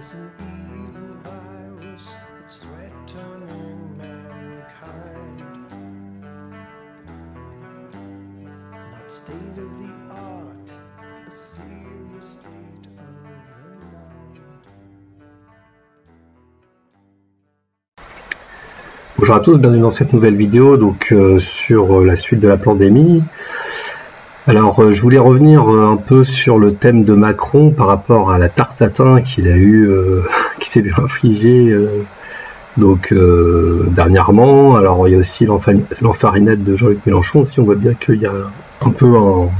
There's an evil virus that's threatening mankind. Not state of the art, a serious state of the mind. Bonjour à tous, bienvenue dans cette nouvelle vidéo donc sur la suite de la pandémie. Alors je voulais revenir un peu sur le thème de Macron par rapport à la tarte tatin qu'il a eu, qui s'est vu infliger dernièrement. Alors il y a aussi l'enfarinade de Jean-Luc Mélenchon aussi. On voit bien qu'il y a un peu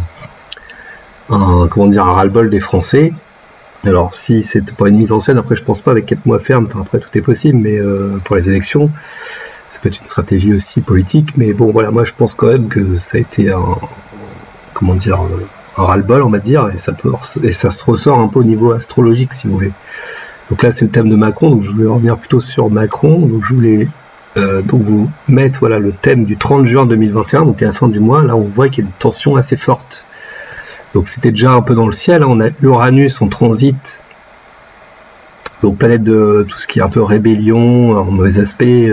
un ras-le-bol des Français. Alors si c'était pas une mise en scène, après je pense pas, avec 4 mois ferme, enfin, après tout est possible, mais pour les élections ça peut être une stratégie aussi politique. Mais bon voilà, moi je pense quand même que ça a été un ras-le-bol, on va dire, et ça se ressort un peu au niveau astrologique, si vous voulez. Donc là c'est le thème de Macron, donc je voulais revenir plutôt sur Macron. Donc je voulais vous mettre voilà le thème du 30 juin 2021, donc à la fin du mois. Là on voit qu'il y a des tensions assez fortes. Donc c'était déjà un peu dans le ciel, hein. On a Uranus en transit, donc planète de tout ce qui est un peu rébellion, en mauvais aspect,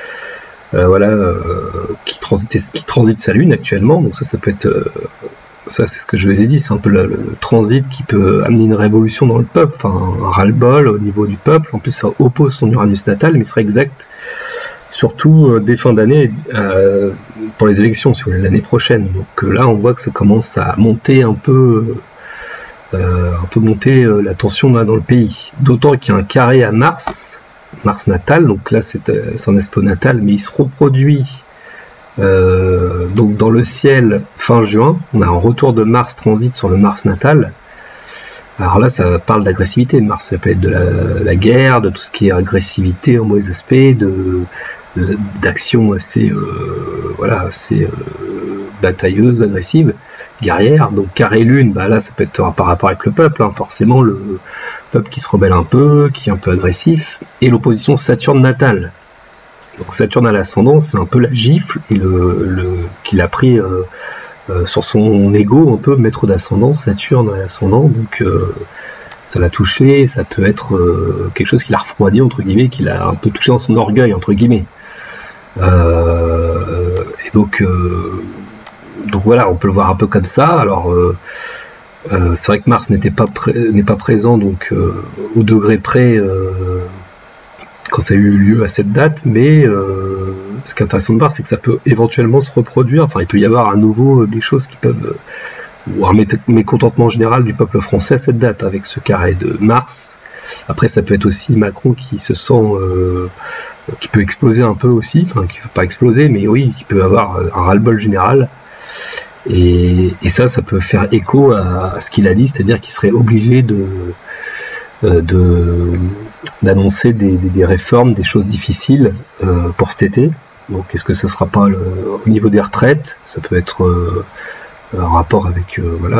qui transite sa lune actuellement. Donc ça peut être ça, c'est ce que je vous ai dit, c'est un peu le transit qui peut amener une révolution dans le peuple, enfin un ras-le-bol au niveau du peuple. En plus ça oppose son Uranus natal, mais il sera exact surtout dès fin d'année pour les élections, si vous voulez, l'année prochaine. Donc là on voit que ça commence à monter un peu la tension là, dans le pays. D'autant qu'il y a un carré à Mars natal, donc là c'est un expo natal, mais il se reproduit donc dans le ciel fin juin. On a un retour de Mars transit sur le Mars natal. Alors là ça parle d'agressivité de Mars, ça peut être de la guerre, de tout ce qui est agressivité en mauvais aspect, d'action assez batailleuse, agressive, guerrière. Donc carré lune, bah là ça peut être par rapport avec le peuple, hein, forcément le peuple qui se rebelle un peu, qui est un peu agressif, et l'opposition Saturne natale. Donc Saturne à l'ascendant, c'est un peu la gifle et qu'il a pris sur son ego, un peu maître d'ascendant, Saturne à l'ascendant. Donc ça l'a touché, ça peut être quelque chose qui l'a refroidi, entre guillemets, qui l'a un peu touché dans son orgueil, entre guillemets. Et donc voilà, on peut le voir un peu comme ça. Alors c'est vrai que Mars n'est pas présent donc au degré près quand ça a eu lieu à cette date, mais ce qui est intéressant de voir, c'est que ça peut éventuellement se reproduire. Enfin, il peut y avoir à nouveau des choses qui peuvent, ou un mécontentement général du peuple français à cette date, avec ce carré de Mars. Après, ça peut être aussi Macron qui se sent, qui peut exploser un peu aussi, enfin, qui ne peut pas exploser, mais oui, qui peut avoir un ras-le-bol général. Et ça peut faire écho à ce qu'il a dit, c'est-à-dire qu'il serait obligé d'annoncer des réformes, des choses difficiles pour cet été. Donc est-ce que ça sera pas au niveau des retraites, ça peut être un rapport avec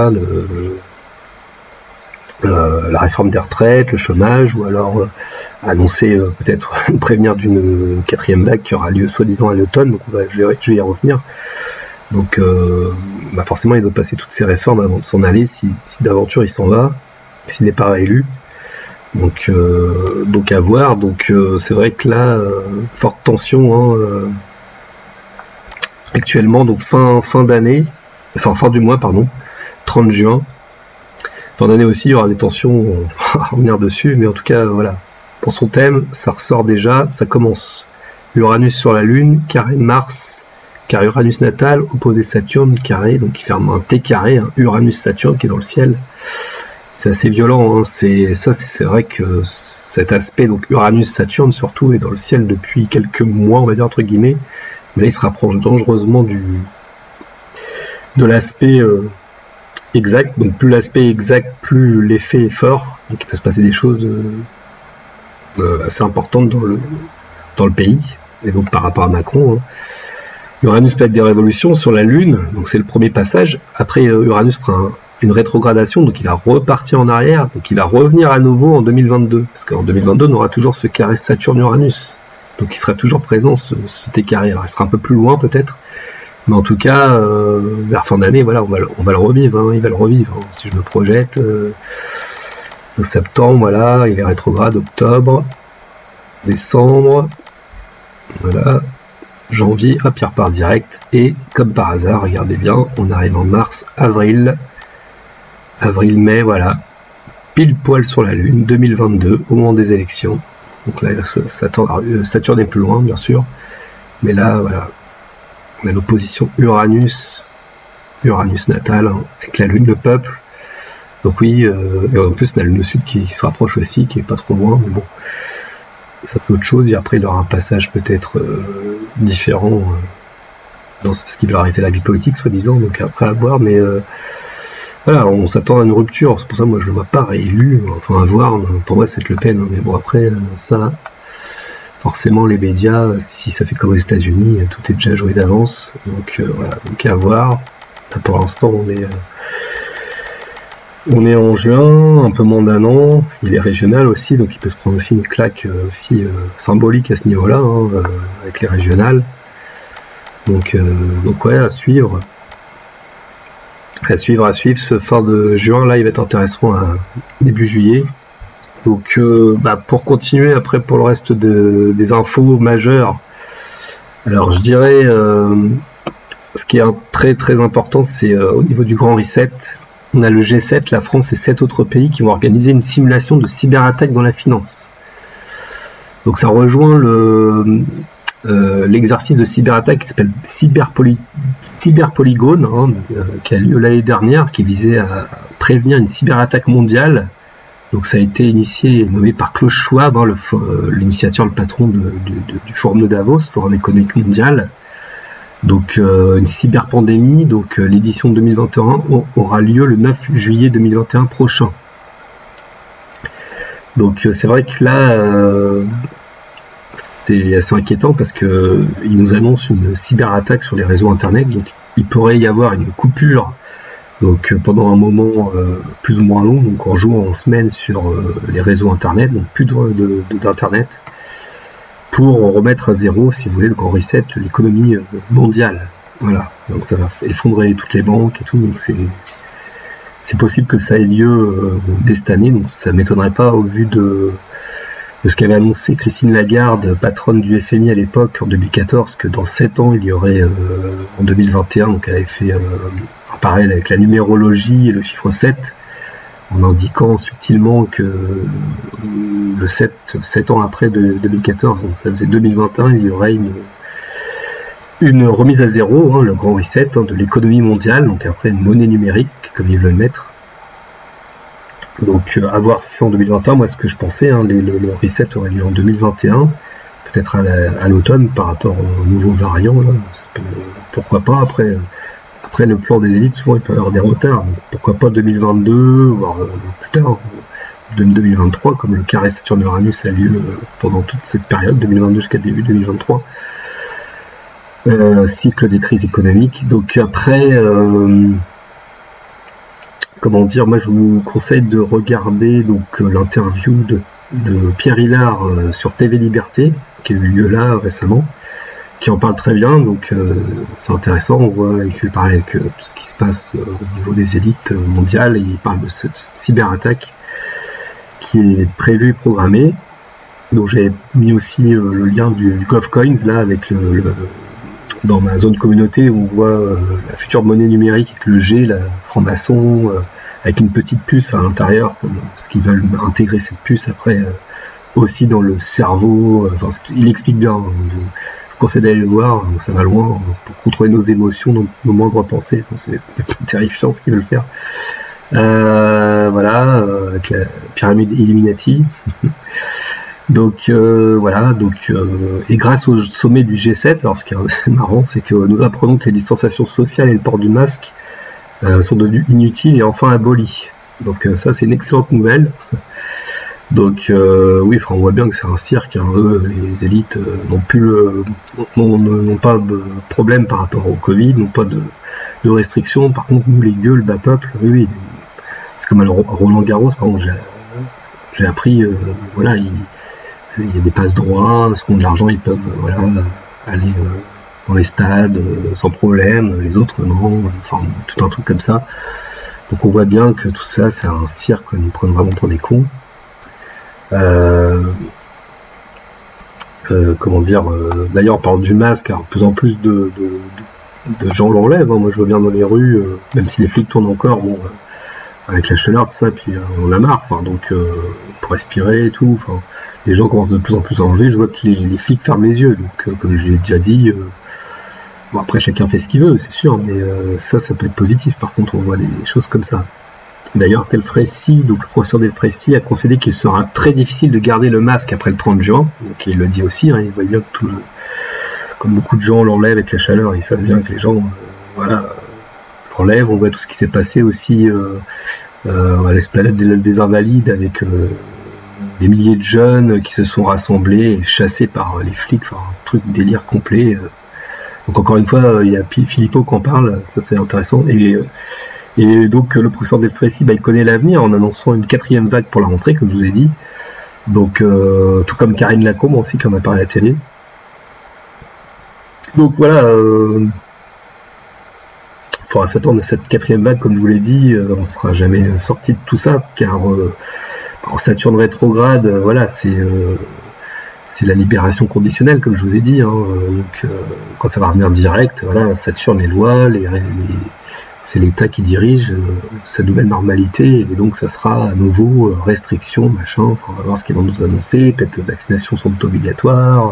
la réforme des retraites, le chômage, ou alors annoncer peut-être prévenir d'une 4e vague qui aura lieu soi-disant à l'automne. Donc je vais y revenir. Donc forcément il doit passer toutes ces réformes avant de s'en aller, si d'aventure il s'en va, s'il n'est pas réélu. Donc à voir. Donc c'est vrai que là, forte tension actuellement, donc fin d'année, enfin fin du mois, pardon, 30 juin. Fin d'année aussi, il y aura des tensions, on va revenir dessus, mais en tout cas, voilà. Pour son thème, ça ressort déjà, ça commence. Uranus sur la Lune, carré Mars, carré Uranus natal, opposé Saturne, carré, donc il fait un T carré, un Uranus-Saturne qui est dans le ciel. C'est assez violent, hein. C'est vrai que cet aspect, donc Uranus-Saturne surtout, est dans le ciel depuis quelques mois, on va dire entre guillemets, mais là il se rapproche dangereusement de l'aspect exact. Donc plus l'aspect exact, plus l'effet est fort, donc il peut se passer des choses assez importantes dans le pays, et donc par rapport à Macron, hein. Uranus peut être des révolutions sur la Lune, donc c'est le premier passage. Après Uranus prend une rétrogradation, donc il va repartir en arrière, donc il va revenir à nouveau en 2022, parce qu'en 2022 on aura toujours ce carré Saturne-Uranus, donc il sera toujours présent ce T carré. Alors il sera un peu plus loin peut-être, mais en tout cas vers fin d'année, voilà, on va le revivre, hein, il va le revivre, hein. Si je me projette, Donc septembre, voilà, il est rétrograde, octobre, décembre, voilà, janvier, hop, il repart direct, et comme par hasard, regardez bien, on arrive en mars, avril, mai, voilà, pile poil sur la Lune, 2022, au moment des élections. Donc là, Saturne est plus loin, bien sûr, mais là, voilà, on a l'opposition Uranus natal, hein, avec la Lune, le peuple. Donc oui, et en plus on a le nœud sud qui se rapproche aussi, qui est pas trop loin, mais bon, ça fait autre chose. Et après il y aura un passage peut-être différent dans ce qui va arrêter la vie politique, soi-disant, donc après à voir, mais voilà, on s'attend à une rupture, c'est pour ça moi je le vois pas réélu, enfin à voir, pour moi c'est Le Pen, hein, mais bon après ça, forcément les médias, si ça fait comme aux États-Unis, tout est déjà joué d'avance, donc voilà, donc à voir. Là, pour l'instant on est en juin, un peu moins d'un an, il est régional aussi, donc il peut se prendre aussi une claque aussi symbolique à ce niveau-là, hein, avec les régionales. Donc ouais, à suivre. À suivre, ce fin de juin, là il va être intéressant à début juillet. Donc pour continuer après pour le reste des infos majeures, alors je dirais ce qui est très très important, c'est au niveau du grand reset. On a le G7, la France et 7 autres pays qui vont organiser une simulation de cyberattaque dans la finance. Donc ça rejoint l'exercice de cyberattaque qui s'appelle Cyberpolygone, hein, qui a lieu l'année dernière, qui visait à prévenir une cyberattaque mondiale. Donc ça a été initié et nommé par Klaus Schwab, hein, l'initiateur, le patron du Forum de Davos, Forum économique mondial. Donc une cyberpandémie, donc l'édition 2021 aura lieu le 9 juillet 2021 prochain. Donc c'est vrai que là c'est assez inquiétant parce que il nous annonce une cyberattaque sur les réseaux internet, donc il pourrait y avoir une coupure donc pendant un moment plus ou moins long, donc en jouant en semaine sur les réseaux internet, donc plus d'internet, pour remettre à zéro, si vous voulez, le grand reset, l'économie mondiale. Voilà, donc ça va effondrer toutes les banques et tout, donc c'est possible que ça ait lieu dès cette année, donc ça ne m'étonnerait pas au vu de ce qu'avait annoncé Christine Lagarde, patronne du FMI à l'époque, en 2014, que dans 7 ans, il y aurait, en 2021, donc elle avait fait un parallèle avec la numérologie et le chiffre 7, en indiquant subtilement que le 7 ans après de 2014, donc ça faisait 2021, il y aurait une remise à zéro, hein, le grand reset, hein, de l'économie mondiale, donc après une monnaie numérique, comme ils veulent le mettre. Donc à voir si en 2021, moi ce que je pensais, hein, le reset aurait lieu en 2021, peut-être à l'automne par rapport aux nouveaux variants, là, pourquoi pas, après le plan des élites, souvent il peut y avoir des retards, donc pourquoi pas 2022, voire plus tard, 2023, comme le carré Saturne-Uranus a lieu pendant toute cette période, 2022 jusqu'à début 2023, cycle des crises économiques. Donc après, comment dire, moi je vous conseille de regarder donc l'interview de Pierre Hillard sur TV Liberté, qui a eu lieu là récemment, qui en parle très bien, donc c'est intéressant. On voit, il fait parler avec tout ce qui se passe au niveau des élites mondiales, et il parle de cette cyberattaque qui est prévue et programmée. Donc j'ai mis aussi le lien du GovCoins là avec dans ma zone communauté où on voit la future monnaie numérique avec le G, la franc-maçon, avec une petite puce à l'intérieur, parce qu'ils veulent intégrer cette puce après aussi dans le cerveau. Enfin, il explique bien. Je vous conseille d'aller le voir, ça va loin, pour contrôler nos émotions, nos moindres pensées. C'est terrifiant ce qu'ils veulent faire. Voilà, avec la pyramide Illuminati. Donc voilà, et grâce au sommet du G7, alors ce qui est marrant, c'est que nous apprenons que les distanciations sociales et le port du masque sont devenus inutiles et enfin abolis. Donc ça, c'est une excellente nouvelle. Donc oui, on voit bien que c'est un cirque, hein. Eux, les élites n'ont pas de problème par rapport au Covid, n'ont pas de restrictions. Par contre, nous, les gueules, bas peuple, oui, c'est comme à Roland Garros, par exemple, j'ai appris, voilà, il y a des passes droits, ceux qui ont de l'argent, ils peuvent voilà, aller dans les stades sans problème, les autres non, enfin tout un truc comme ça. Donc on voit bien que tout ça, c'est un cirque, ils nous prennent vraiment pour des cons. Comment dire, d'ailleurs, on parle du masque, alors de plus en plus de gens l'enlèvent, hein. Moi je vois bien dans les rues, même si les flics tournent encore, bon, avec la chaleur, tout ça, puis on a marre, enfin, donc pour respirer et tout, enfin, les gens commencent de plus en plus à enlever, je vois que les flics ferment les yeux, donc comme je l'ai déjà dit, bon, après chacun fait ce qu'il veut, c'est sûr, mais ça peut être positif, par contre on voit des choses comme ça. D'ailleurs, Delfrécy, donc le professeur Delfrécy a concédé qu'il sera très difficile de garder le masque après le 30 juin, donc il le dit aussi, hein, il voit bien que comme beaucoup de gens l'enlèvent avec la chaleur, ils savent bien que les gens voilà, l'enlèvent, on voit tout ce qui s'est passé aussi à l'esplanade des Invalides avec des milliers de jeunes qui se sont rassemblés et chassés par les flics, enfin un truc délire complet. Donc encore une fois, il y a Philippot qui en parle, ça c'est intéressant, et donc le professeur Delfrécy, il connaît l'avenir en annonçant une 4e vague pour la rentrée, comme je vous ai dit. Donc tout comme Karine Lacombe aussi qui en a parlé à la télé. Donc voilà, il faudra s'attendre à cette 4e vague, comme je vous l'ai dit, on ne sera jamais sorti de tout ça, car en Saturne rétrograde, voilà, c'est la libération conditionnelle, comme je vous ai dit, hein, donc quand ça va revenir direct, voilà, Saturne, les lois, c'est l'État qui dirige sa nouvelle normalité, et donc ça sera à nouveau restrictions, machin, enfin, on va voir ce qu'ils vont nous annoncer, peut-être vaccinations sont obligatoires,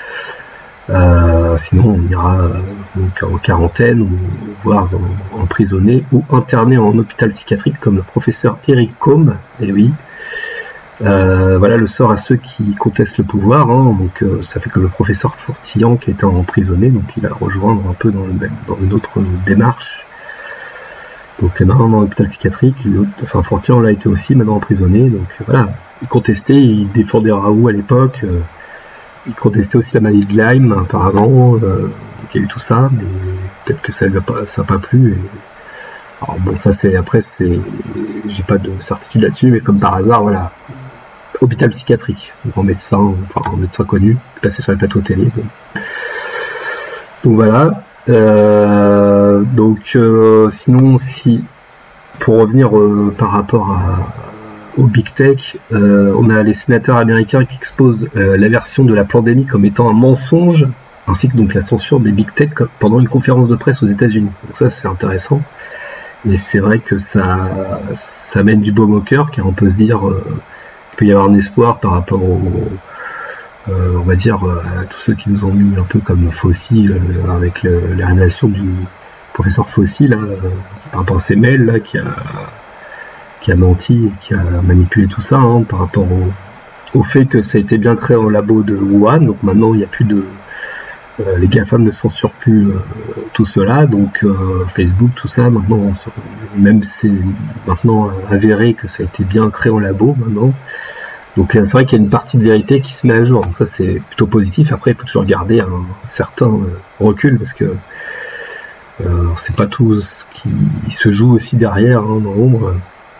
sinon on ira donc en quarantaine, ou voire emprisonné, ou interné en hôpital psychiatrique, comme le professeur Eric Combe, et oui. Voilà le sort à ceux qui contestent le pouvoir, hein, donc ça fait que le professeur Fortillan qui était emprisonné, donc il va le rejoindre un peu dans une autre démarche. Donc maintenant dans l'hôpital psychiatrique, enfin Fortillan l'a été aussi, maintenant emprisonné, donc voilà, il contestait, il défendait Raoult à l'époque, il contestait aussi la maladie de Lyme apparemment, il y a eu tout ça, mais peut-être que ça n'a pas plu. Alors bon, ça j'ai pas de certitude là-dessus, mais comme par hasard, voilà, hôpital psychiatrique, donc un médecin connu, passé sur les plateaux télé. Donc voilà. Sinon, pour revenir par rapport au Big Tech, on a les sénateurs américains qui exposent la version de la pandémie comme étant un mensonge, ainsi que donc la censure des Big Tech pendant une conférence de presse aux États-Unis. Donc ça, c'est intéressant. Mais c'est vrai que ça mène du baume au cœur, car on peut se dire qu'il peut y avoir un espoir par rapport on va dire à tous ceux qui nous ont mis un peu comme Fauci avec la révélation du professeur Fauci là, par rapport à ces mails là, qui a menti et qui a manipulé tout ça, hein, par rapport au fait que ça a été bien créé en labo de Wuhan. Donc maintenant il n'y a plus de les GAFAM ne censurent plus tout cela, donc Facebook, tout ça, maintenant, même c'est maintenant avéré que ça a été bien créé en labo maintenant. Donc c'est vrai qu'il y a une partie de vérité qui se met à jour, donc ça c'est plutôt positif. Après il faut toujours garder un certain recul, parce que c'est pas tout ce qui se joue aussi derrière, hein, dans l'ombre.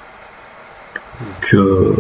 Donc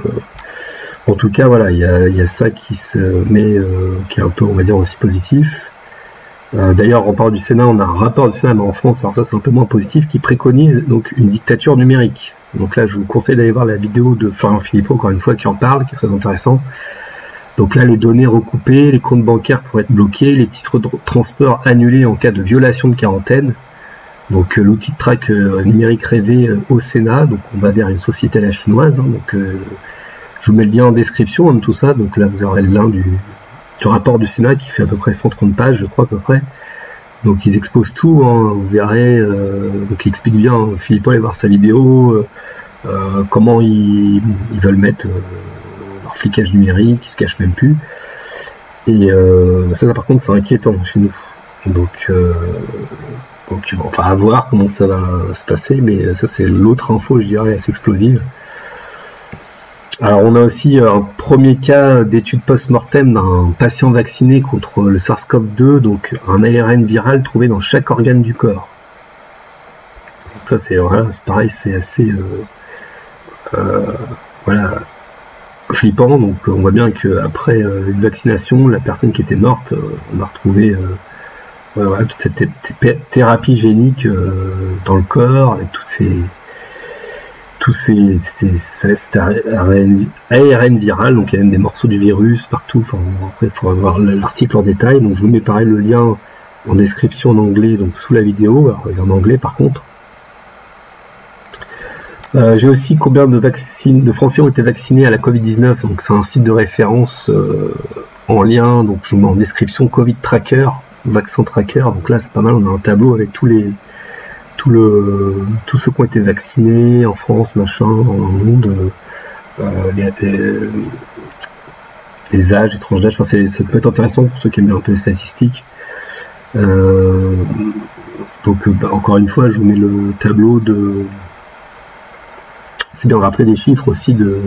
en tout cas voilà, il y a ça qui se met, qui est un peu, on va dire, aussi positif. D'ailleurs, on parle du Sénat, on a un rapport du Sénat, mais en France, alors ça c'est un peu moins positif, qui préconise donc une dictature numérique. Donc là, je vous conseille d'aller voir la vidéo de Florian Philippot, encore une fois, qui en parle, qui est très intéressant. Donc là, les données recoupées, les comptes bancaires pourraient être bloqués, les titres de transport annulés en cas de violation de quarantaine. Donc l'outil de track numérique rêvé au Sénat, donc on va vers une société à la chinoise, hein, donc je vous mets le lien en description, hein, de tout ça. Donc là, vous aurez le lien du rapport du Sénat qui fait à peu près 130 pages, je crois, à peu près. Donc ils exposent tout, hein, vous verrez, donc ils expliquent bien, hein, Philippot, allez voir sa vidéo, comment ils veulent mettre leur flicage numérique, ils se cachent même plus. Et ça par contre c'est inquiétant chez nous. Donc enfin à voir comment ça va se passer, mais ça c'est l'autre info, je dirais, assez explosive. Alors on a aussi un premier cas d'étude post-mortem d'un patient vacciné contre le SARS-CoV-2, donc un ARN viral trouvé dans chaque organe du corps. Donc ça c'est pareil, c'est assez flippant. Donc on voit bien qu'après une vaccination, la personne qui était morte, on a retrouvé toute cette thérapie génique dans le corps, avec toutes ces tous c'est ARN viral, donc il y a même des morceaux du virus partout. Enfin, après, il faut avoir l'article en détail. Donc je vous mets pareil le lien en description en anglais, donc sous la vidéo. Alors, en anglais par contre. J'ai aussi combien de Français ont été vaccinés à la Covid-19. Donc c'est un site de référence en lien. Donc je vous mets en description Covid Tracker, Vaccin Tracker. Donc là c'est pas mal. On a un tableau avec tous ceux qui ont été vaccinés en France, machin, dans le monde, les âges, les tranches d'âge. Enfin, ça peut être intéressant pour ceux qui aiment bien un peu les statistiques. Donc, encore une fois, je vous mets le tableau de. C'est bien de rappeler des chiffres aussi de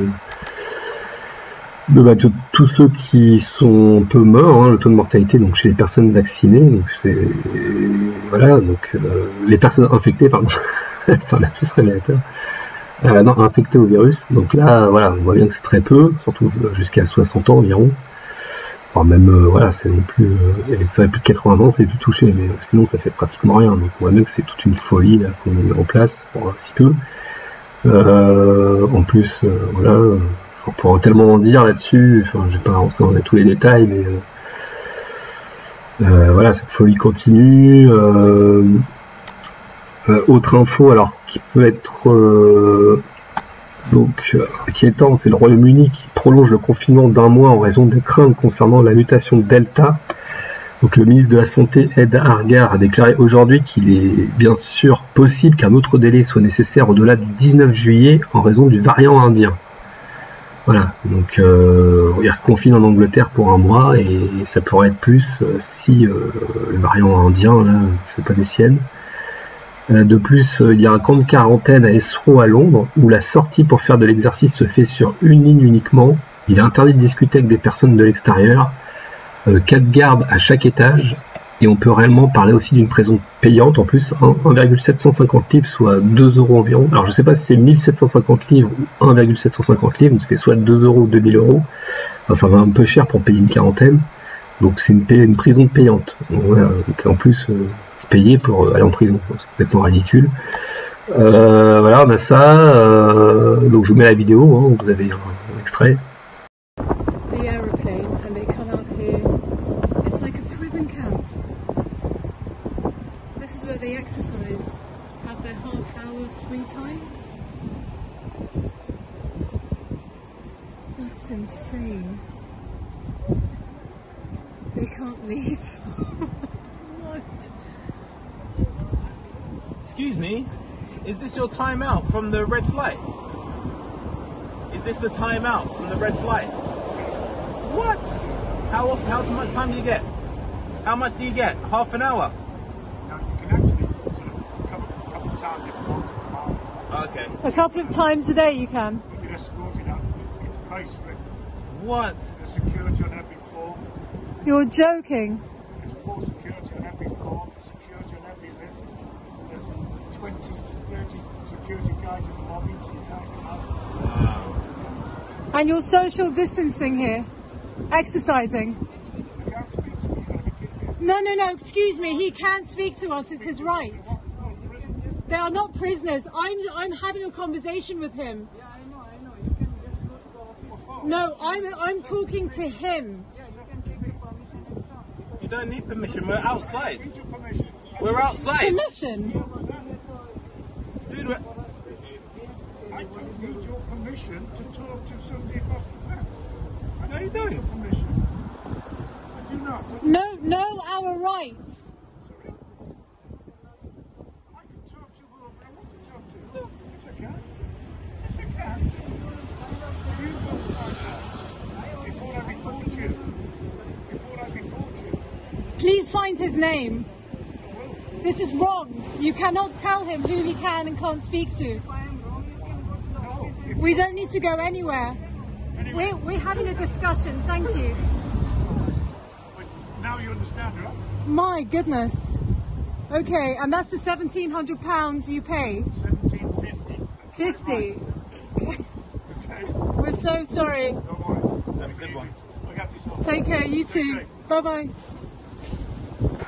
tous ceux qui sont un peu morts, hein, le taux de mortalité donc chez les personnes vaccinées, donc voilà, donc les personnes infectées, pardon, c'est un lapsus révélateur, non, infectées au virus, donc là, voilà, on voit bien que c'est très peu, surtout jusqu'à 60 ans environ, enfin même, voilà, c'est non plus, ça fait plus de 80 ans, c'est plus touché, mais sinon ça fait pratiquement rien, donc on voit bien que c'est toute une folie là qu'on met en place, pour si peu, en plus, voilà, on pourrait tellement en dire là-dessus, enfin, je vais pas rentrer dans tous les détails, mais voilà, cette folie continue. Autre info, alors qui peut être inquiétant, c'est le Royaume-Uni qui prolonge le confinement d'1 mois en raison des craintes concernant la mutation Delta. Donc le ministre de la Santé, Ed Argar, a déclaré aujourd'hui qu'il est bien sûr possible qu'un autre délai soit nécessaire au-delà du 19 juillet en raison du variant indien. Voilà, donc il reconfine en Angleterre pour 1 mois et ça pourrait être plus si le variant indien là fait pas des siennes. De plus, il y a un camp de quarantaine à Esro à Londres où la sortie pour faire de l'exercice se fait sur une ligne uniquement. Il est interdit de discuter avec des personnes de l'extérieur. 4 gardes à chaque étage. Et on peut réellement parler aussi d'une prison payante en plus, 1,750 livres, soit 2 € environ. Alors je sais pas si c'est 1750 livres ou 1,750 livres, donc ça fait soit 2 € ou 2000 €. Enfin, ça va un peu cher pour payer une quarantaine. Donc c'est une prison payante. Donc, voilà. Donc, en plus, payer pour aller en prison, c'est complètement ridicule. Voilà, on a ça. Donc je vous mets la vidéo, hein, vous avez un extrait. They exercise, have their half-hour free time. That's insane. They can't leave. What? Excuse me, is this your timeout from the red flight? Is this the timeout from the red flight? What? How much time do you get? How much do you get? Half an hour? Okay. A couple of times a day you can. You're escorted out. It's very strict. What? There's security on every floor. You're joking. There's full security on every floor. There's security on every lift. There's 20 to 30 security guys in the lobby so you can't come out. Wow. And you're social distancing here. Exercising. You can't speak to me. You've got to be kidding me. No, excuse me. He can't speak to us. It's his right. They are not prisoners. I'm having a conversation with him. Yeah, I know. You can just go to the phone. No, I'm talking to him. Yeah, you can take your permission and come. You don't need permission, we're outside. Need your permission. We're outside. Permission? Dude, I don't need your permission to talk to somebody across the fence. I No, you don't don't. need your permission. I do not. No, our rights. Sorry? I can talk to whoever I want to talk to. Yes, I can. Yes, I can. You go find out before I report you. Before I report you. Please find his name. I will. This is wrong. You cannot tell him who he can and can't speak to. If I am wrong, you can go to the office and We don't need to go anywhere. anyway. We're having a discussion. Thank you. But now you understand, right? My goodness. Okay, and that's the £1,700 you pay. 1750. 50. Okay. We're so sorry. Don't worry. have a good one. I got this one. Take care. You too. Okay. Bye bye.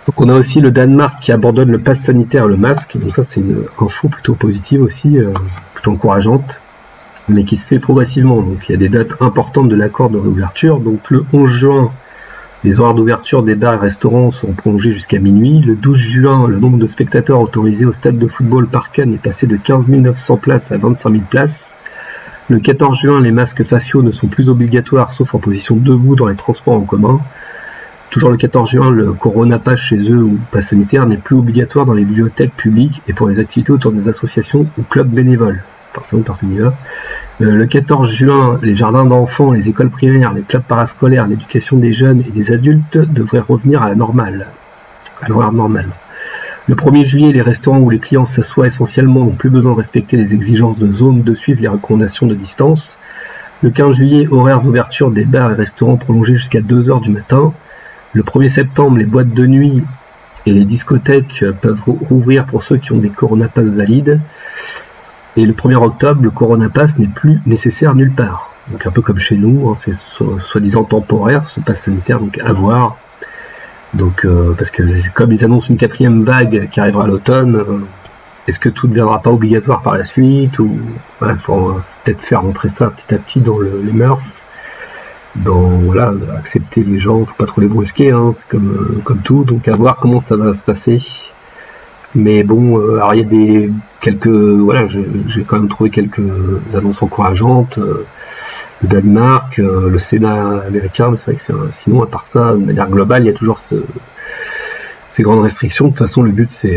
Donc on a aussi le Danemark qui abandonne le pass sanitaire et le masque. Donc ça c'est une info plutôt positive aussi, plutôt encourageante, mais qui se fait progressivement. Donc il y a des dates importantes de l'accord de réouverture. Donc le 11 juin, les horaires d'ouverture des bars et restaurants seront prolongés jusqu'à minuit. Le 12 juin, le nombre de spectateurs autorisés au stade de football Parken est passé de 15 900 places à 25 000 places. Le 14 juin, les masques faciaux ne sont plus obligatoires sauf en position debout dans les transports en commun. Toujours le 14 juin, le Corona Pass chez eux ou pass sanitaire n'est plus obligatoire dans les bibliothèques publiques et pour les activités autour des associations ou clubs bénévoles. Personne n'y va. Le 14 juin, les jardins d'enfants, les écoles primaires, les clubs parascolaires, l'éducation des jeunes et des adultes devraient revenir à la normale, à l'horaire normal. Le 1er juillet, les restaurants où les clients s'assoient essentiellement n'ont plus besoin de respecter les exigences de zone de suivre les recommandations de distance. Le 15 juillet, horaire d'ouverture des bars et restaurants prolongés jusqu'à 2 h du matin. Le 1er septembre, les boîtes de nuit et les discothèques peuvent rouvrir pour ceux qui ont des Corona Pass valides. Et le 1er octobre, le Corona Pass n'est plus nécessaire nulle part. Donc un peu comme chez nous, hein, c'est soi-disant temporaire, ce pass sanitaire, donc à voir. Donc parce que comme ils annoncent une 4e vague qui arrivera à l'automne, est-ce que tout ne deviendra pas obligatoire par la suite, ou voilà, faut peut-être faire rentrer ça petit à petit dans les mœurs, dans voilà, accepter les gens, faut pas trop les brusquer, hein, c'est comme tout, donc à voir comment ça va se passer. Mais bon, alors il y a quelques, voilà, j'ai quand même trouvé quelques annonces encourageantes. Le Danemark, le Sénat américain, mais c'est vrai que sinon, à part ça, de manière globale, il y a toujours ces grandes restrictions. De toute façon, le but, c'est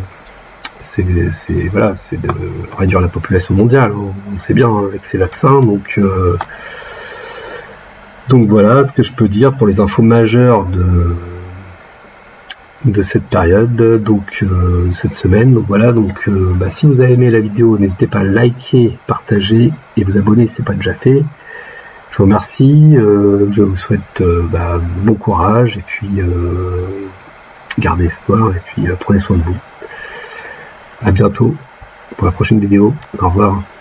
de réduire la population mondiale. On sait bien hein, avec ces vaccins. Donc voilà ce que je peux dire pour les infos majeures de cette période, donc cette semaine. Donc voilà, si vous avez aimé la vidéo, n'hésitez pas à liker, partager et vous abonner si ce n'est pas déjà fait. Je vous remercie, je vous souhaite bon courage et puis gardez espoir et puis prenez soin de vous. À bientôt pour la prochaine vidéo. Au revoir.